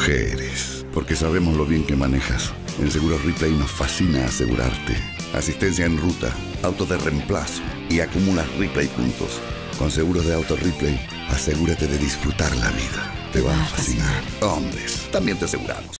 mujeres, porque sabemos lo bien que manejas. En Seguros Ripley nos fascina asegurarte. Asistencia en ruta, autos de reemplazo y acumulas Ripley puntos. Con seguros de auto Ripley, asegúrate de disfrutar la vida. Te va a fascinar. Hombres, también te aseguramos.